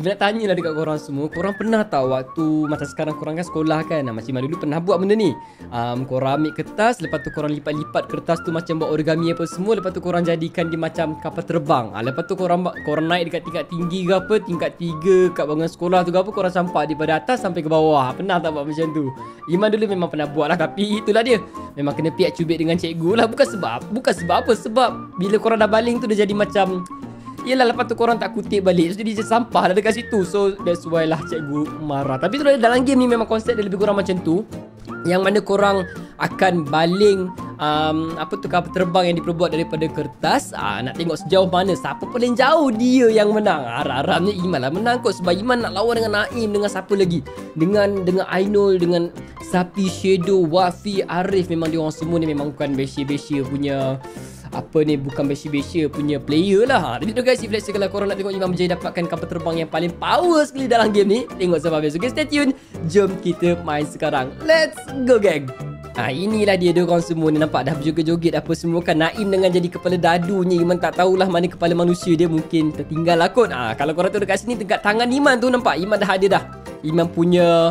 nak tanya lah dekat korang semua. Korang pernah tahu waktu macam sekarang korang kan sekolah kan, Macam Iman dulu pernah buat benda ni. Korang ambil kertas, lepas tu korang lipat-lipat kertas tu macam buat origami apa semua. Lepas tu korang jadikan dia macam kapal terbang. Lepas tu korang naik dekat tingkat tinggi ke apa, tingkat 3 kat bangunan sekolah tu ke apa, korang campak daripada atas sampai ke bawah. Pernah tak buat macam tu? Iman dulu memang pernah buat lah, tapi itulah dia, memang kena piak cubit dengan cikgu lah. Bukan sebab apa, sebab bila korang dah baling tu dia jadi macam, yelah, lepas tu korang tak kutip balik, so jadi sampah dah dekat situ. So that's why lah cikgu marah. Tapi tu dalam game ni memang konsep dia lebih kurang macam tu, yang mana korang akan baling kapal terbang yang diperbuat daripada kertas. Nak tengok sejauh mana, siapa paling jauh dia yang menang. Harap-harapnya Iman lah menang kot, sebab Iman nak lawan dengan Naim, dengan siapa lagi, dengan Ainul, dengan Sapi, Shadow, Wafi, Arif. Memang dia orang semua ni memang bukan Besia punya bukan Besia punya player lah. Tapi tu guys, if let's say kalau korang nak tengok Iman Berjaya dapatkan kapal terbang yang paling power sekali dalam game ni, tengok sampai habis. Okay, stay tune. Jom kita main sekarang. Let's go gang. Inilah dia orang semua ni, nampak dah berjoget-joget apa semua kan. Naim dengan jadi kepala dadunya, Iman tak tahulah mana kepala manusia dia, mungkin tertinggal lah kot. Kalau korang tengok dekat sini, dekat tangan Iman tu nampak, Iman dah ada dah. Iman punya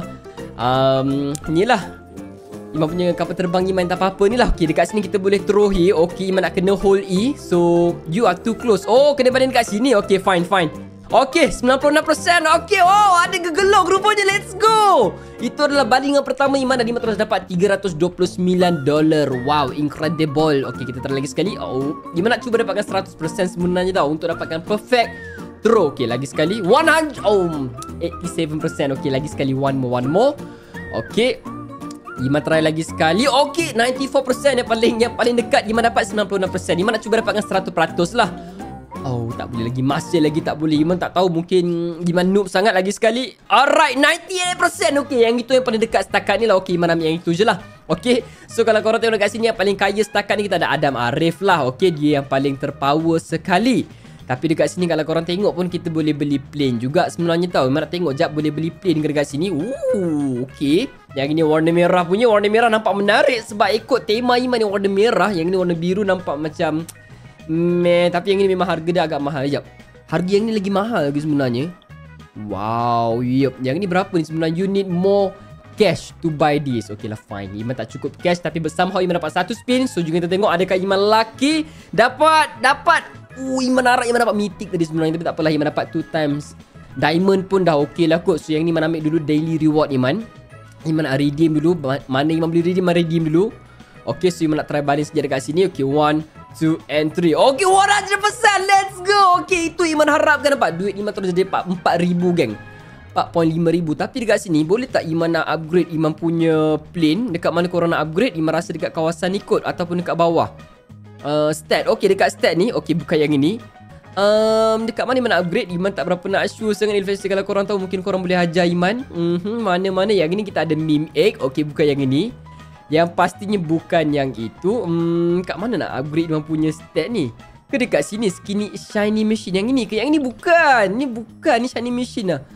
inilah, Iman punya kapal terbang. Iman tak apa-apa ni lah. Okay, dekat sini kita boleh throw here. Okay, Iman nak kena hold E. So, you are too close. Oh, kena baling dekat sini. Okay, fine. Okay, 96%. Okay, oh, ada gegelok rupanya. Let's go. Itu adalah balingan pertama Iman, dan Iman terus dapat $329. Wow, incredible. Okay, kita try lagi sekali. Oh, Iman nak cuba dapatkan 100% sebenarnya tau, untuk dapatkan perfect throw. Okay, lagi sekali. 100. Oh, 87%. Okay, lagi sekali. One more. Okay, Iman try lagi sekali. Okay, 94%. Yang paling dekat Iman dapat 96%. Iman nak cuba dapatkan 100% lah. Oh, tak boleh lagi. Masih lagi tak boleh. Iman tak tahu, mungkin Iman noob sangat. Lagi sekali. Alright, 98%. Okay, yang itu yang paling dekat setakat ni lah. Okay, Iman ambil yang itu je lah. Okay, so kalau korang tengok dekat sini, yang paling kaya setakat ni kita ada Adam Arif lah. Okay, dia yang paling terpower sekali. Tapi dekat sini kalau korang tengok pun, kita boleh beli plane juga sebenarnya tau. Iman nak tengok jap boleh beli plane ke dekat sini. Okay. Yang ini warna merah punya. Warna merah nampak menarik sebab ikut tema Iman yang warna merah. Yang ini warna biru nampak macam tapi yang ini memang harga dia agak mahal. Sekejap, harga yang ini lagi mahal lagi sebenarnya. Wow, yup. Yang ini berapa ni sebenarnya? You need more cash to buy this. Okay lah, fine. Iman tak cukup cash, tapi somehow Iman dapat 1 spin. So juga kita tengok adakah Iman lucky. Dapat. Iman harap Iman dapat mythic tadi sebenarnya, tapi tak apalah. Iman dapat 2 times diamond pun dah okay lah kot. So yang ni Iman ambil dulu daily reward Iman. Iman nak redeem dulu. Mana Iman boleh redeem, Iman redeem dulu. Okay, so Iman nak try baling sekejap dekat sini. Okay, 1, 2 and 3. Okay, 100%. Let's go. Okay, itu Iman harapkan dapat. Duit Iman terus jadi 4,000 geng. 4,500. Tapi dekat sini, boleh tak Iman nak upgrade Iman punya plane? Dekat mana korang nak upgrade? Iman rasa dekat kawasan ni kot, ataupun dekat bawah. Stat. Okay, dekat stat ni. Okay, bukan yang ini. Dekat mana Iman nak upgrade? Iman tak berapa nak sure sangat investor. Kalau korang tahu, mungkin korang boleh ajar Iman. Mana-mana. Yang ini kita ada meme egg. Okay, bukan yang ini. Yang pastinya bukan yang itu. Kat mana nak upgrade Iman punya stat ni? Ke dekat sini, skinny shiny machine. Yang ini ke? Yang ini bukan. Ni bukan. Ni shiny machine lah.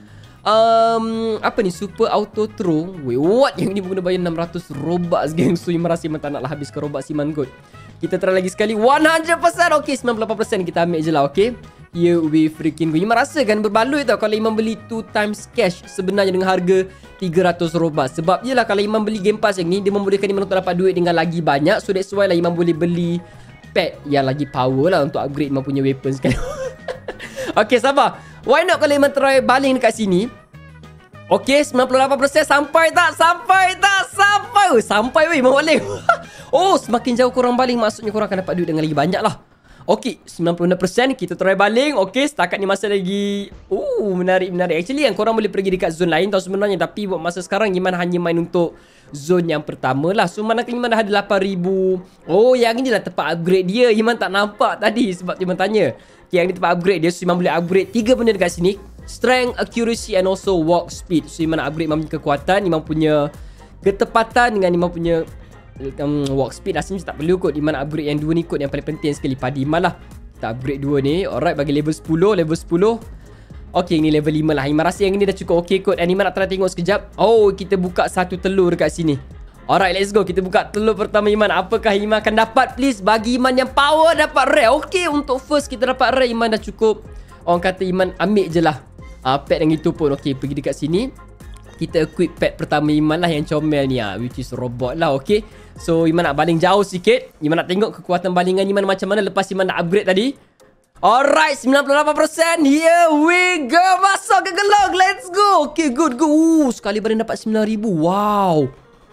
Apa ni? Super auto throw. Wait, what? Yang ni guna bayar 600 Robux geng. So Iman rasa Iman tak nak lah habiskan Robux Iman kot. Kita try lagi sekali. 100%. Okay, 98% kita ambil je lah. Okay, here we freaking go. Iman rasa kan berbaloi tau kalau Iman beli 2 times cash sebenarnya dengan harga 300 Robux. Sebab yelah, kalau Iman beli Game Pass yang ni, dia membolehkan Iman untuk dapat duit dengan lagi banyak. So that's why lah Iman boleh beli pet yang lagi power lah untuk upgrade Iman punya weapons kan. Okay, sabar. Why not kalau Iman try baling dekat sini? Okay, 98%. Sampai tak? Sampai. Sampai weh, Iman baling. Oh, semakin jauh korang baling, maksudnya korang akan dapat duit dengan lagi banyak lah. Okay, 96%. Kita try baling. Okay, setakat ni masa lagi menarik. Actually yang korang boleh pergi dekat zone lain tau sebenarnya. Tapi buat masa sekarang Iman hanya main untuk zone yang pertama lah. So manakala Iman dah ada 8,000. Oh, yang ni lah tempat upgrade dia. Iman tak nampak tadi sebab Iman tanya. Okay, yang ni tempat upgrade dia. So Iman boleh upgrade 3 benda dekat sini. Strength, accuracy and also walk speed. So Iman nak upgrade Iman punya kekuatan, Iman punya ketepatan dengan Iman punya walk speed. Rasanya tak perlu kot. Iman nak upgrade yang 2 ni kot, yang paling penting sekali pada Iman lah. Kita upgrade 2 ni. Alright, bagi level 10. Okay, ni level 5 lah. Iman rasa yang ni dah cukup okay kot. And Iman nak try tengok sekejap. Oh, kita buka 1 telur dekat sini. Alright, let's go. Kita buka telur pertama Iman. Apakah Iman akan dapat? Please bagi Iman yang power dapat rare. Okay, untuk first kita dapat rare, Iman dah cukup. Orang kata Iman ambil je lah. Pet yang itu pun okay, pergi dekat sini. Kita equip pet pertama Iman lah yang comel ni which is robot lah. Okay, so Iman nak baling jauh sikit. Iman nak tengok kekuatan balingan Iman macam mana lepas Iman nak upgrade tadi. Alright, 98%. Here we go. Masuk ke gelong. Let's go. Okay, good. Sekali baling dapat 9,000. Wow.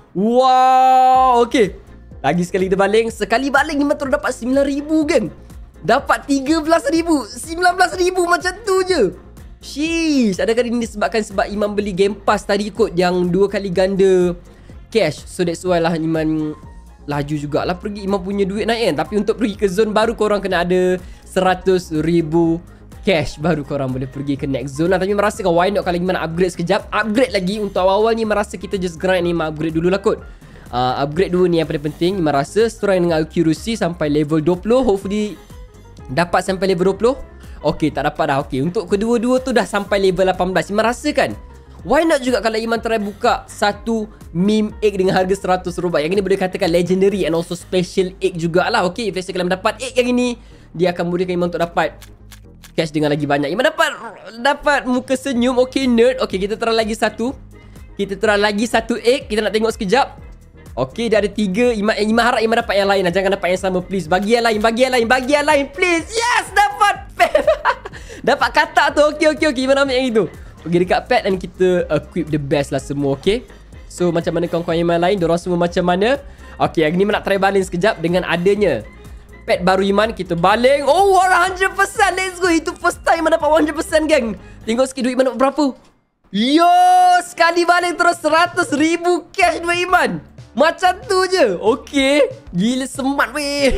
Okay, lagi sekali kita baling. Sekali baling Iman terus dapat 9,000 geng. Dapat 13,000, 19,000 macam tu je. Sheesh. Adakah ini disebabkan sebab Iman beli Game Pass tadi kot, yang 2 kali ganda cash. So that's why lah Iman laju jugalah pergi. Iman punya duit naik kan. Tapi untuk pergi ke zone baru korang kena ada 100,000 cash baru korang boleh pergi ke next zone lah. Tapi merasakan why not kalau Iman upgrade sekejap. Upgrade lagi. Untuk awal-awal ni merasa kita just grind ni, Iman upgrade dulu lah kot. Upgrade dulu ni yang paling penting. Iman rasa strength dengan accuracy sampai level 20. Hopefully dapat sampai level 20. Okay, tak dapat dah. Okay, untuk kedua-dua tu dah sampai level 18. Iman rasa kan, why not juga kalau Iman try buka satu meme egg dengan harga 100 rupiah. Yang ini boleh katakan legendary and also special egg jugalah. Okay, if kalau dapat egg yang ini, dia akan mudahkan Iman untuk dapat cash dengan lagi banyak. Iman dapat muka senyum. Okay, nerd. Okay, kita try lagi satu. Kita try lagi satu egg. Kita nak tengok sekejap. Okay, dah ada 3. Iman harap Iman dapat yang lain lah. Jangan dapat yang sama, please. Bagi yang lain, please. Yes, dapat dapat katak tu. Okay. Iman ambil yang itu. Pergi dekat pet dan kita equip the best lah semua. Okay, so macam mana kawan-kawan Iman lain, diorang semua macam mana? Okay, hari ni Iman nak try baling sekejap. Dengan adanya pet baru Iman, kita baling. Oh, 100%. Let's go. Itu first time Iman dapat 100% geng. Tengok sikit duit Iman dapat berapa. Yo, sekali baling terus 100,000 cash duit Iman. Macam tu je. Okay, gila semat weh.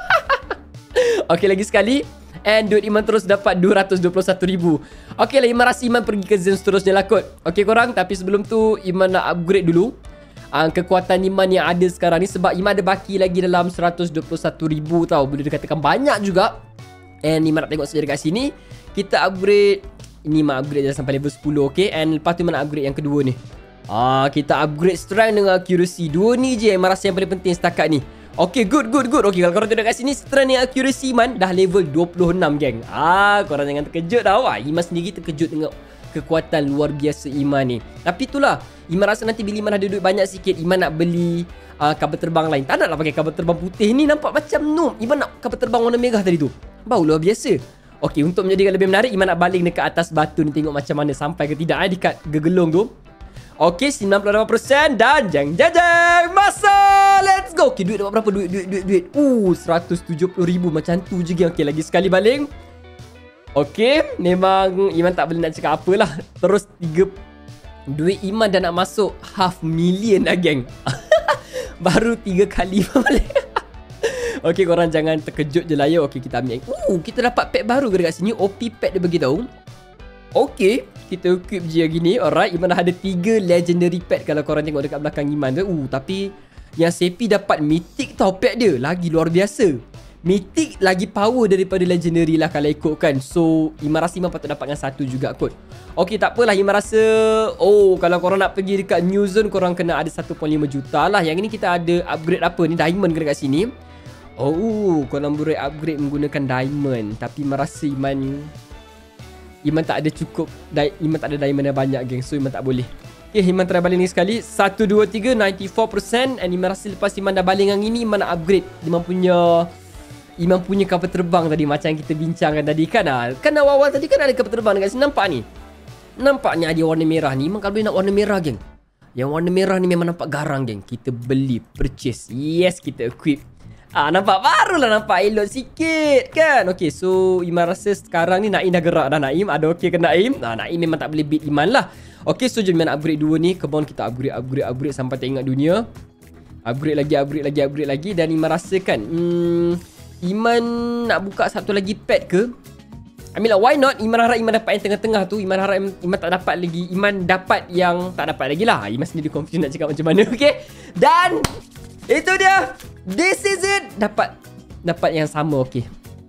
Okay, lagi sekali. And duit Iman terus dapat 221,000. Okay lah, Iman rasa Iman pergi ke zone seterusnya lah kot. Okay korang, tapi sebelum tu Iman nak upgrade dulu kekuatan Iman yang ada sekarang ni. Sebab Iman ada baki lagi dalam 121,000 tau. Boleh dikatakan banyak juga. And Iman nak tengok saja dekat sini. Kita upgrade. Ini Iman upgrade dah sampai level 10. Okay, and lepas tu Iman nak upgrade yang kedua ni. Kita upgrade strength dengan accuracy. Dua ni je yang Iman rasa yang paling penting setakat ni. Okay, good. Okay, kalau korang tengok kat sini, strength dengan accuracy Iman dah level 26 geng. Korang jangan terkejut tau. Iman sendiri terkejut dengan kekuatan luar biasa Iman ni. Tapi itulah, Iman rasa nanti bila Iman ada duit banyak sikit, Iman nak beli kabel terbang lain. Tak nak lah pakai kabel terbang putih ni, nampak macam noob. Iman nak kabel terbang warna merah tadi tu. Bau luar biasa. Okay, untuk menjadikan lebih menarik, Iman nak baling dekat atas batu ni, tengok macam mana sampai ke tidak dekat gegelong tu. Okay, 98% dan jang masa. Let's go. Okay, duit dapat berapa? Duit 170,000 macam tu je geng. Okay, lagi sekali baling. Okay, memang Iman tak boleh nak cakap apalah. Terus duit Iman dah nak masuk 500,000 lah geng. Baru 3 kali balik. Okay, korang jangan terkejut je lah ya. Okay, kita ambil. Kita dapat pet baru dekat sini. OP pet dia beritahu. Okay, kita equip je yang gini. Alright, Iman dah ada 3 legendary pet. Kalau korang tengok dekat belakang Iman tu. Tapi yang Sepi dapat mythic tau pet dia. Lagi luar biasa. Mythic lagi power daripada legendary lah kalau ikutkan. So Iman rasa Iman patut dapat dengan satu juga kot. Okay, tak apalah. Iman rasa kalau korang nak pergi dekat new zone, korang kena ada 1.5 juta lah. Yang ini kita ada upgrade apa ni, diamond dekat sini. Korang boleh upgrade menggunakan diamond. Tapi Iman rasa Iman tak ada cukup. Iman tak ada diamond yang banyak geng. So Iman tak boleh. Okay, Iman try baling ni sekali. 1, 2, 3 94%. And Iman rasa lepas Iman dah baling yang ini, Iman nak upgrade Iman punya kapal terbang tadi. Macam yang kita bincangkan tadi kan. Kan awal-awal tadi kan ada kapal terbang dekat sini. Nampak ni. Nampaknya ada warna merah ni. Iman kalau boleh nak warna merah geng. Yang warna merah ni memang nampak garang geng. Kita beli, purchase. Yes, kita equip. Nampak barulah, nampak elok sikit kan. Okay, so Iman rasa sekarang ni Naim dah gerak dah. Naim ada okay ke Naim? Naim memang tak boleh beat Iman lah. Okay, so jom Iman upgrade dua ni. Come on, kita upgrade sampai tengok dunia. Upgrade lagi. Dan Iman rasakan Iman nak buka satu lagi pet ke? I mean lah, why not? Iman harap Iman dapat yang tengah-tengah tu. Iman harap Iman tak dapat lagi. Iman dapat yang tak dapat lagi lah. Iman sendiri confused nak cakap macam mana. Okay, dan itu dia. This is it. Dapat yang sama. Okay,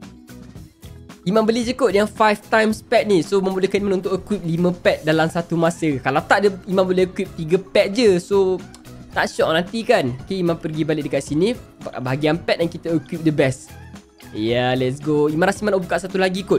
Iman beli je kot yang 5 times pet ni. So membolehkan Iman untuk equip 5 pet dalam satu masa. Kalau tak dia, Iman boleh equip 3 pet je. So tak syok nanti kan. Okay, Iman pergi balik dekat sini, bahagian pet, dan kita equip the best. Yeah, let's go. Iman rasa Iman nak buka satu lagi kot.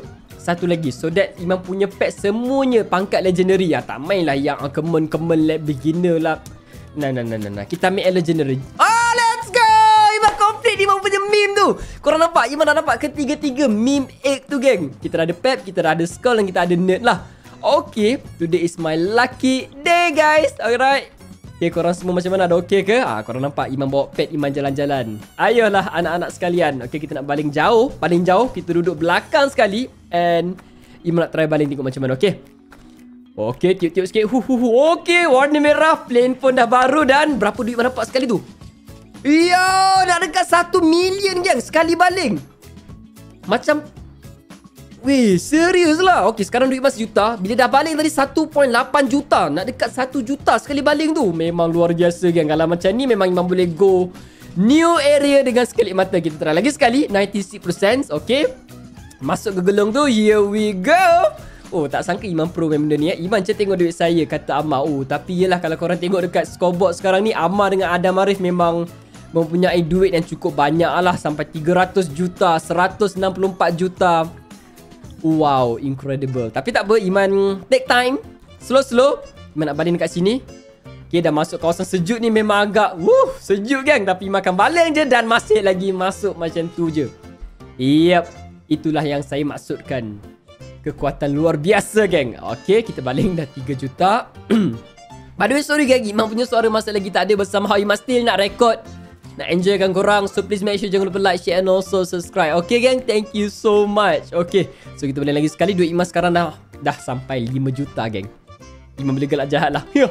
satu lagi. So that Iman punya pet semuanya pangkat legendary. Tak mainlah yang common beginner lah. Nah. Kita ambil legendary. Let's go! Iman complete Iman punya meme tu. Korang nampak? Iman dah dapat ketiga-tiga meme egg tu, geng. Kita dah ada pet, kita dah ada skull, dan kita ada nerd lah. Okay, today is my lucky day, guys. Alright. Okay, korang semua macam mana? Ada okay ke? Korang nampak Iman bawa pet Iman jalan-jalan. Ayolah anak-anak sekalian. Okay, kita nak baling jauh. Paling jauh, kita duduk belakang sekali. And Iman nak try baling tengok macam mana, okay? Okay, tiup-tiup sikit. Okay, warna merah. Plane pun dah baru. Dan berapa duit Iman dapat sekali tu? Yo, nak dekat 1 million, geng. Sekali baling. Macam... Weh, serius lah. Okay, sekarang duit Iman 1 juta. Bila dah baling tadi 1.8 juta. Nak dekat 1 juta sekali baling tu. Memang luar biasa, geng. Kalau macam ni memang Iman boleh go new area dengan sekelip mata. Kita try lagi sekali. 96%. Okay, masuk ke gelung tu. Here we go. Tak sangka Iman pro main benda ni. Iman je tengok duit saya, kata Amar. Tapi yelah, kalau korang tengok dekat scoreboard sekarang ni, Amar dengan Adam Arif memang mempunyai duit yang cukup banyak lah. Sampai 300 juta, 164 juta. Wow, incredible. Tapi tak apa, Iman take time. Slow. Iman nak baling dekat sini. Okay, dah masuk kawasan sejuk ni. Memang agak sejuk, geng. Tapi Iman akan baling je. Dan masih lagi masuk macam tu je. Yep, itulah yang saya maksudkan. Kekuatan luar biasa, geng. Okay, kita baling dah 3 juta. By the way, sorry, geng. Iman punya suara masih lagi tak ada bersama how Iman still nak record. Nak enjoykan korang. So please make sure jangan lupa like, share and also subscribe. Okay, gang, thank you so much. Okay, so kita boleh lagi sekali. Duit Iman sekarang dah sampai 5 juta, geng. Iman boleh gelak jahat lah. Ya.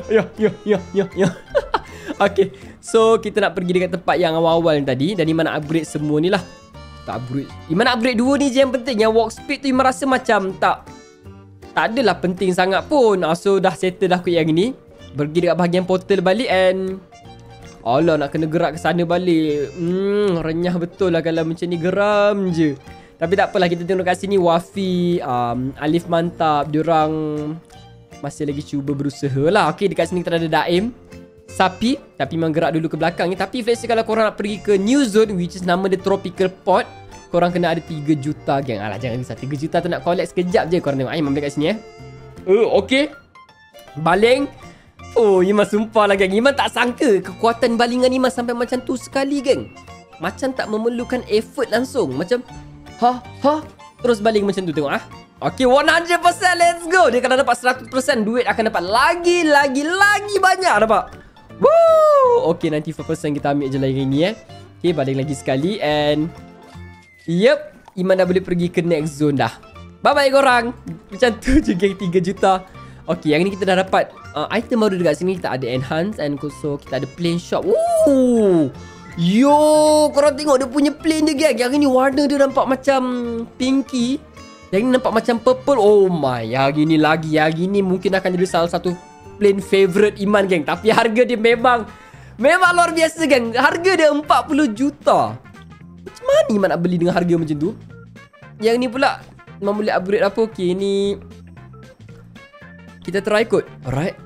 Okay, so kita nak pergi dekat tempat yang awal-awal ni tadi. Dan Iman nak upgrade semua ni lah. Tak upgrade, Iman nak upgrade 2 ni je yang penting. Yang walk speed tu Iman rasa macam tak adalah penting sangat pun. So dah settle dah kot yang ni. Pergi dekat bahagian portal balik. And alah, nak kena gerak ke sana balik. Renyah betul lah kalau macam ni geram je. Tapi tak apalah, kita tengok kat sini Wafi, Alif mantap. Diorang masih lagi cuba berusaha lah. Okay, dekat sini kita ada Daim, Sapi. Tapi memang gerak dulu ke belakang ni. Tapi let's say kalau korang nak pergi ke new zone, which is nama dia Tropical Pot, korang kena ada 3 juta, geng. Alah, jangan risau, 3 juta tu nak collect sekejap je. Korang tengok, Iman balik kat sini okay, baling. Iman sumpah lah, geng. Iman tak sangka kekuatan balingan Iman sampai macam tu sekali, geng. Macam tak memerlukan effort langsung. Macam terus baling macam tu, tengok Okay, 100%, let's go. Dia kalau dapat 100%, duit akan dapat lagi banyak, dapat. Woo! Okay, 94% kita ambil je lagi ni, Okay, baling lagi sekali. And yep, Iman dah boleh pergi ke next zone dah. Bye-bye korang. Macam tu je, geng, 3 juta. Okay, yang ni kita dah dapat item baru dekat sini. Kita ada enhance and also kita ada plane shop. Yo, korang tengok dia punya plane dia, geng. Yang ni warna dia nampak macam pinky. Yang ni nampak macam purple. Oh my, yang ini lagi. Yang ini mungkin akan jadi salah satu plane favorite Iman, geng. Tapi harga dia memang luar biasa, geng. Harga dia 40 juta. Macam mana Iman nak beli dengan harga macam tu? Yang ni pula Iman boleh upgrade apa? Okay, ni kita try kot. Alright.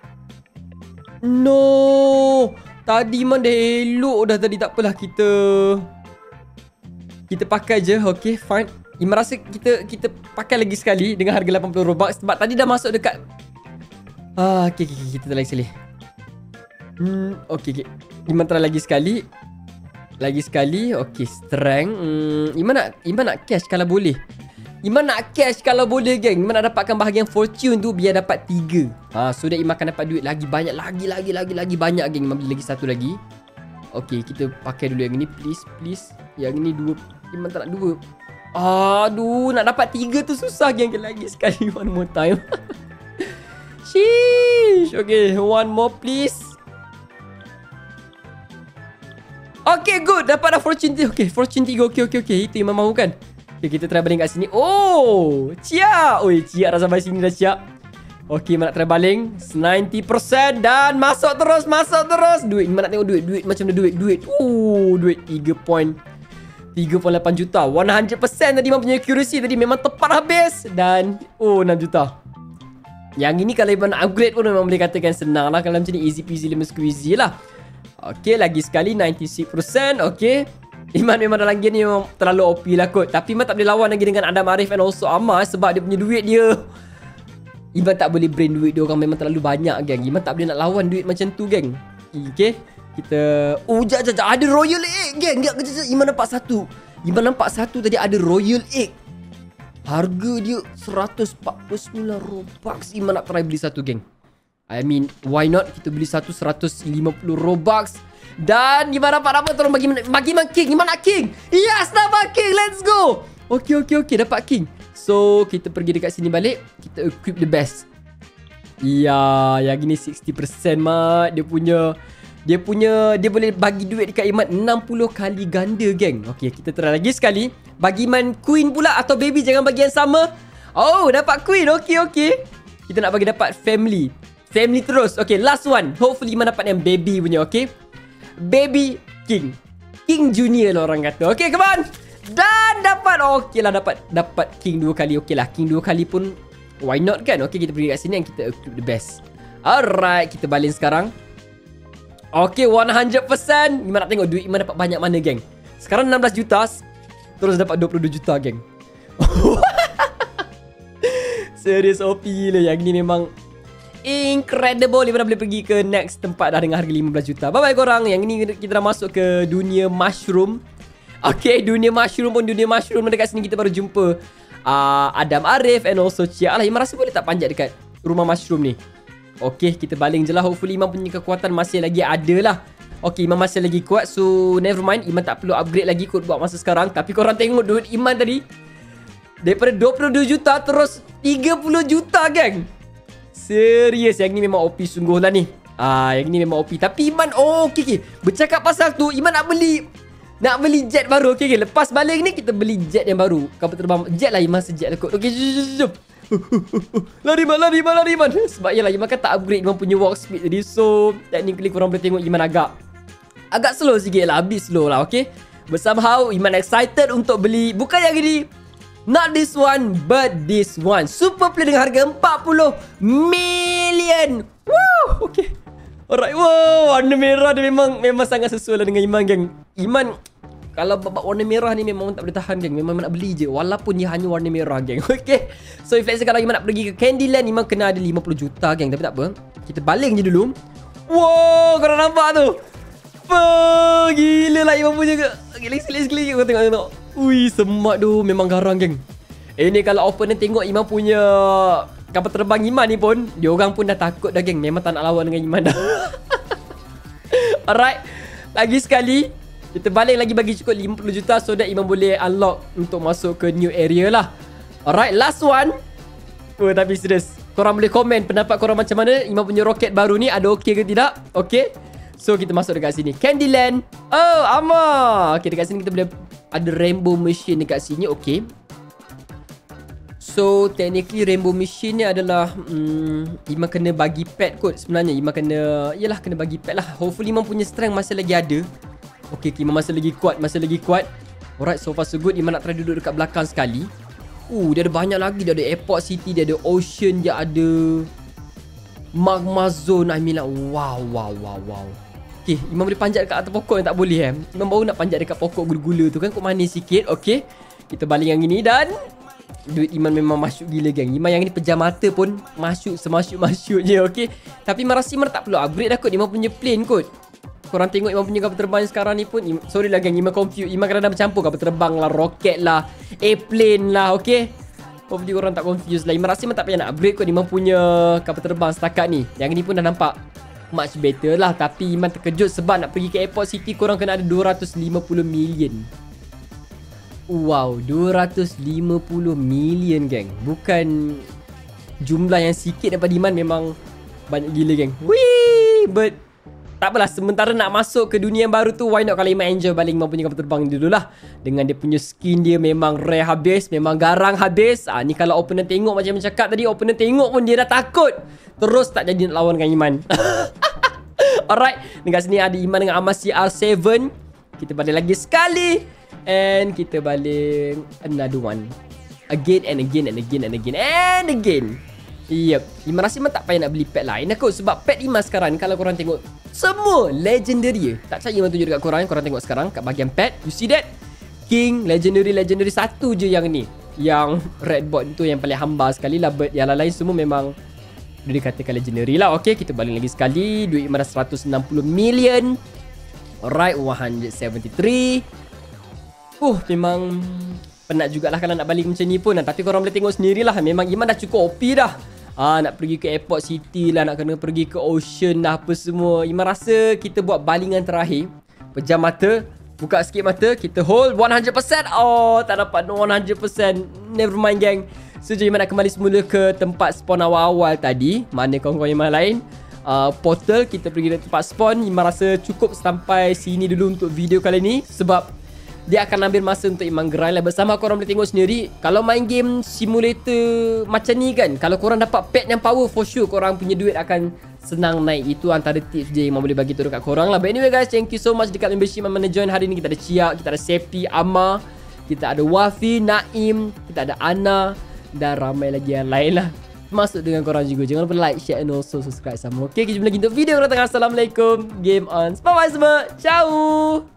No, tadi Iman dah elok dah tadi. Tak apalah, kita pakai je. Okay, fine. Iman rasa kita pakai lagi sekali dengan harga 80 Robux. Sebab tadi dah masuk dekat okay, kita try lagi sekali. Okay. Iman try lagi sekali. Okay, strength. Iman nak cash kalau boleh. Iman nak cash kalau boleh, geng. Iman nak dapatkan bahagian fortune tu biar dapat 3. So that Iman akan dapat duit lagi banyak. Lagi banyak, geng. Iman beli lagi satu lagi. Okay, kita pakai dulu yang ni, please. Yang ni 2. Iman tak nak 2. Aduh, nak dapat 3 tu susah, geng. Lagi sekali, one more time. Sheesh. Okay, one more please. Okay, good. Dapat dah fortune 3. Okay, fortune 3. Okay. Itu Iman mahu kan. Okay, kita try baling kat sini. Ciak. Ciak dah sampai sini dah, ciak. Okay, Iman nak try baling 90%. Dan masuk terus. Duit, Iman nak tengok duit macam mana duit. Duit 3.8 juta. 100% tadi Iman punya accuracy tadi memang tepat habis. Dan 6 juta. Yang ini kalau Iman nak upgrade pun memang boleh katakan senang lah. Kalau macam ni easy peasy lemon squeezy lah. Okay, lagi sekali 96%. Okay, Iman memang dalam game ni memang terlalu OP lah kot. Tapi Iman tak boleh lawan lagi dengan Adam Arif and also Amar sebab dia punya duit dia. Iman tak boleh brain duit dia orang memang terlalu banyak, geng. Iman tak boleh nak lawan duit macam tu, geng. Okay, kita... Oh, jap. Ada Royal Egg, geng. Iman nampak satu. Iman nampak satu tadi ada Royal Egg. Harga dia 149 Robux. Iman nak try beli satu, geng. I mean, why not? Kita beli satu 150 Robux. Dan Iman dapat apa? Tolong bagi Iman King. Iman nak King. Yes, dapat King. Let's go. Okay. Dapat King. So, kita pergi dekat sini balik. Kita equip the best. Ya, yang ini 60% mat. Dia boleh bagi duit dekat Iman 60 kali ganda, geng. Okay, kita try lagi sekali. Bagi Iman Queen pula atau Baby. Jangan bagi yang sama. Oh, dapat Queen. Okay. Kita nak bagi dapat Family terus. Okay, last one. Hopefully Iman dapat yang Baby punya, okay. Baby King Junior lah orang kata. Okay, come on. Dan dapat. Okay lah, dapat King 2 kali. Okay lah, King 2 kali pun why not, kan. Okay, kita pergi kat sini dan kita equip the best. Alright, kita balin sekarang. Okay, 100%. Iman nak tengok duit Iman dapat banyak mana, geng. Sekarang 16 juta. Terus dapat 22 juta, geng. Serius OP gila. Yang ni memang incredible. Iman dah boleh pergi ke next tempat dah dengan harga 15 juta. Bye-bye korang. Yang ni kita dah masuk ke dunia mushroom. Okay, dunia mushroom dekat sini kita baru jumpa Adam Arif and also Chia. Alah, Iman rasa boleh tak panjat dekat rumah mushroom ni. Okay, kita baling je lah. Hopefully Iman punya kekuatan masih lagi ada lah. Okay, Iman masih lagi kuat. So, never mind. Iman tak perlu upgrade lagi kot buat masa sekarang. Tapi korang tengok duit Iman tadi. Daripada 22 juta terus 30 juta, geng. Serius, yang ni memang OP sungguh lah ni. Yang ni memang OP. Tapi Iman, okay. Bercakap pasal tu, Iman nak beli jet baru. Okay. Lepas balik ni, kita beli jet yang baru. Kapal terbang jet lah, Iman sejet lah kot. Okay, jom. Lari man. Sebab yalah, Iman kan tak upgrade Iman punya walk speed tadi. So, technically korang boleh tengok Iman agak slow sikit lah. A bit slow lah, okay. But somehow, Iman excited untuk beli. Bukan yang ini. Not this one, but this one. Super play dengan harga 40 million. Woo, okay. Alright, wow. Warna merah dia memang sangat sesuai lah dengan Iman, geng. Iman, kalau babak warna merah ni memang tak boleh tahan, geng. Memang nak beli je. Walaupun dia hanya warna merah, geng. Okay. So, if let's say kalau Iman nak pergi ke Candyland, Iman kena ada 50 juta, geng. Tapi tak apa. Kita baling je dulu. Wow, korang nampak tu? Gila lah Iman punya ke. Sekali kau tengok. Ui, semak tu memang garang, geng. Ini kalau opponent tengok Iman punya kapal terbang Iman ni pun, dia orang pun dah takut dah, geng. Memang tak nak lawan dengan Iman dah. Alright. Lagi sekali. Kita balik lagi bagi cukup 50 juta so that Iman boleh unlock untuk masuk ke new area lah. Alright, last one. Tapi serius, korang boleh komen pendapat korang macam mana Iman punya roket baru ni, ada okey ke tidak? Okay. So, kita masuk dekat sini. Candyland. Oh, Amar. Okay, dekat sini kita boleh ada rainbow machine dekat sini. Okay. So, technically rainbow machine ni adalah Iman kena bagi pet kot sebenarnya. Iman kena bagi pet lah. Hopefully Iman punya strength masih lagi ada. Okay, Iman masih lagi kuat. Alright, so far so good. Iman nak try duduk dekat belakang sekali. Dia ada banyak lagi. Dia ada airport city, dia ada ocean, dia ada magma zone. I mean like, wow. Okay, Iman boleh panjat dekat atas pokok yang tak boleh. Iman baru nak panjat dekat pokok gula-gula tu kan, kok manis sikit. Okay, kita baling yang ini dan duit Iman memang masuk gila, geng. Iman yang ni pejam mata pun masuk semasuk-masuk je. Okay, tapi Iman rasa Iman tak perlu upgrade dah kot. Iman punya plane kot. Korang tengok Iman punya kapal terbang sekarang ni pun, sorry lah, geng. Iman confused. Iman kadang-kadang bercampur kapal terbang lah, roket lah, airplane lah. Okay, hopefully korang tak confused lah. Iman rasa Iman tak payah nak upgrade kot Iman punya kapal terbang setakat ni. Yang ni pun dah nampak much better lah. Tapi Iman terkejut sebab nak pergi ke airport city korang kena ada 250 million. Wow, 250 million, geng. Bukan jumlah yang sikit daripada Iman, memang banyak gila, geng. Wee, but tak apalah, sementara nak masuk ke dunia yang baru tu, why not kalau Iman enjoy balik Iman punya kapal terbang dulu lah. Dengan dia punya skin dia memang rare habis, memang garang habis. Ni kalau opponent tengok macam cakap tadi, opponent tengok pun dia dah takut. Terus tak jadi nak lawan dengan Iman. Alright, dekat sini ada Iman dengan Amar CR7. Kita balik lagi sekali. And kita balik another one. Again and again. Yep, Iman rasa Iman tak payah nak beli pet lain kot. Sebab pet Iman sekarang kalau korang tengok semua legendary. Tak percaya Iman tunjuk dekat korang. Korang tengok sekarang kat bahagian pet. You see that? King, legendary satu je yang ni. Yang red bot tu yang paling hamba sekali lah. But yang lain semua memang dia dikatakan legendary lah. Okay, kita balik lagi sekali. Duit Iman dah 160 million. Alright, 173. Memang penat jugalah kalau nak balik macam ni pun. Tapi korang boleh tengok sendirilah. Memang Iman dah cukup OP dah. Nak pergi ke airport city lah. Nak kena pergi ke ocean dah apa semua. Iman rasa kita buat balingan terakhir. Pejam mata. Buka sikit mata. Kita hold 100%. Oh, tak dapat 100%. Never mind gang. So Iman nak kembali semula ke tempat spawn awal-awal tadi. Mana kawan-kawan Iman lain. Portal. Kita pergi ke tempat spawn. Iman rasa cukup sampai sini dulu untuk video kali ni. Sebab dia akan ambil masa untuk Iman grind lah. Bersama korang boleh tengok sendiri. Kalau main game simulator macam ni kan, kalau korang dapat pet yang power, for sure korang punya duit akan senang naik. Itu antara tips je yang Iman boleh bagi tahu dekat korang lah. But anyway guys, thank you so much dekat membership Iman mana join hari ni. Kita ada Ciak, kita ada Sepi, Amma, kita ada Wafi, Naim, kita ada Ana dan ramai lagi yang lain lah. Masuk dengan korang juga. Jangan lupa like, share and also subscribe sama. Okay, kita jumpa lagi untuk video yang datang. Assalamualaikum. Game on. Bye bye semua. Ciao.